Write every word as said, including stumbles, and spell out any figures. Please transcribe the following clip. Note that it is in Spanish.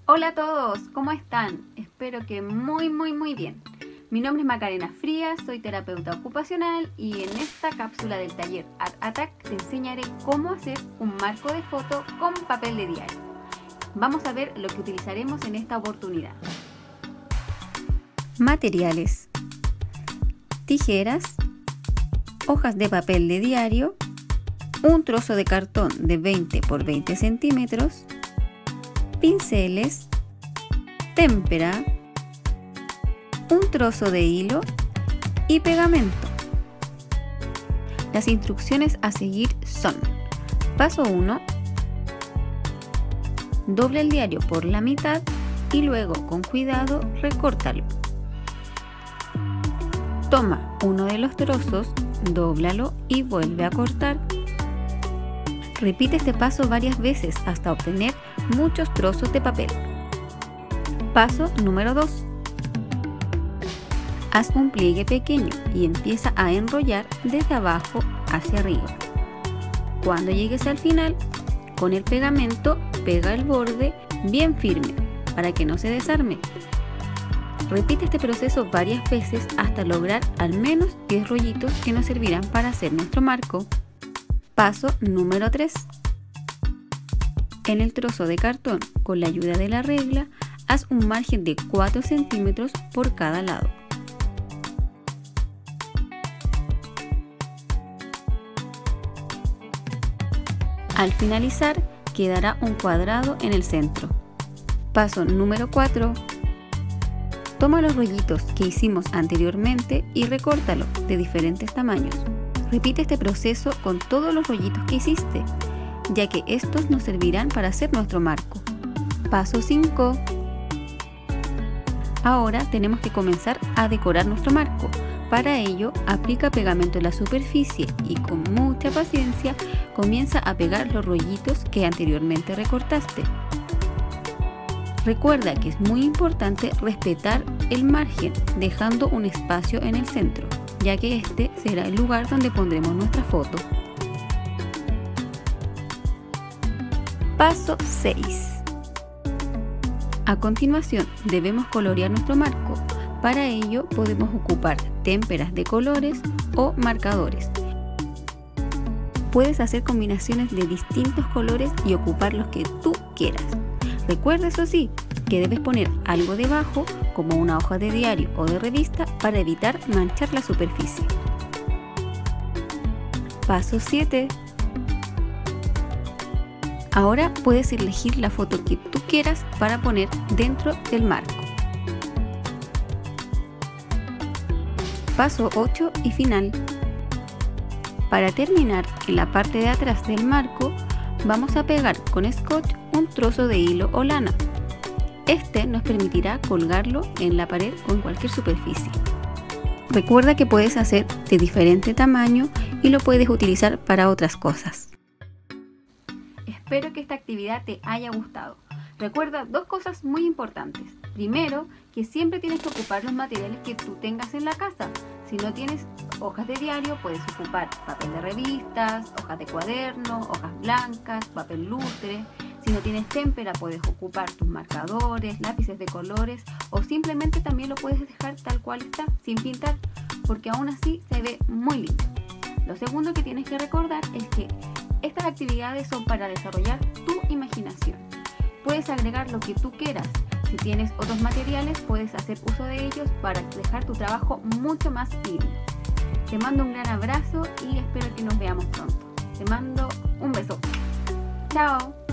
Hola a todos, ¿cómo están? Espero que muy muy muy bien. Mi nombre es Macarena Frías, soy terapeuta ocupacional y en esta cápsula del taller Art Attack te enseñaré cómo hacer un marco de foto con papel de diario. Vamos a ver lo que utilizaremos en esta oportunidad. Materiales: tijeras, hojas de papel de diario, un trozo de cartón de veinte por veinte centímetros, pinceles, témpera, un trozo de hilo y pegamento. Las instrucciones a seguir son: paso uno. Dobla el diario por la mitad y luego con cuidado recórtalo. Toma uno de los trozos, dóblalo y vuelve a cortar. Repite este paso varias veces hasta obtener muchos trozos de papel. Paso número dos. Haz un pliegue pequeño y empieza a enrollar desde abajo hacia arriba. Cuando llegues al final, con el pegamento pega el borde bien firme para que no se desarme. Repite este proceso varias veces hasta lograr al menos diez rollitos que nos servirán para hacer nuestro marco. Paso número tres. En el trozo de cartón, con la ayuda de la regla, haz un margen de cuatro centímetros por cada lado. Al finalizar, quedará un cuadrado en el centro. Paso número cuatro. Toma los rollitos que hicimos anteriormente y recórtalos de diferentes tamaños. Repite este proceso con todos los rollitos que hiciste, ya que estos nos servirán para hacer nuestro marco. Paso cinco. Ahora tenemos que comenzar a decorar nuestro marco. Para ello, aplica pegamento en la superficie y con mucha paciencia comienza a pegar los rollitos que anteriormente recortaste. Recuerda que es muy importante respetar el margen, dejando un espacio en el centro, ya que este será el lugar donde pondremos nuestra foto. Paso seis. A continuación debemos colorear nuestro marco. Para ello podemos ocupar témperas de colores o marcadores. Puedes hacer combinaciones de distintos colores y ocupar los que tú quieras. Recuerda, eso sí, que debes poner algo debajo, como una hoja de diario o de revista, para evitar manchar la superficie. Paso siete. Ahora puedes elegir la foto que tú quieras para poner dentro del marco. Paso ocho y final. Para terminar, en la parte de atrás del marco, vamos a pegar con scotch un trozo de hilo o lana. Este nos permitirá colgarlo en la pared o en cualquier superficie. Recuerda que puedes hacer de diferente tamaño y lo puedes utilizar para otras cosas. Espero que esta actividad te haya gustado. Recuerda dos cosas muy importantes. Primero, que siempre tienes que ocupar los materiales que tú tengas en la casa. Si no tienes hojas de diario, puedes ocupar papel de revistas, hojas de cuaderno, hojas blancas, papel lustre. Si no tienes témpera, puedes ocupar tus marcadores, lápices de colores o simplemente también lo puedes dejar tal cual está, sin pintar, porque aún así se ve muy lindo. Lo segundo que tienes que recordar es que estas actividades son para desarrollar tu imaginación. Puedes agregar lo que tú quieras. Si tienes otros materiales, puedes hacer uso de ellos para dejar tu trabajo mucho más lindo. Te mando un gran abrazo y espero que nos veamos pronto. Te mando un beso. Chao.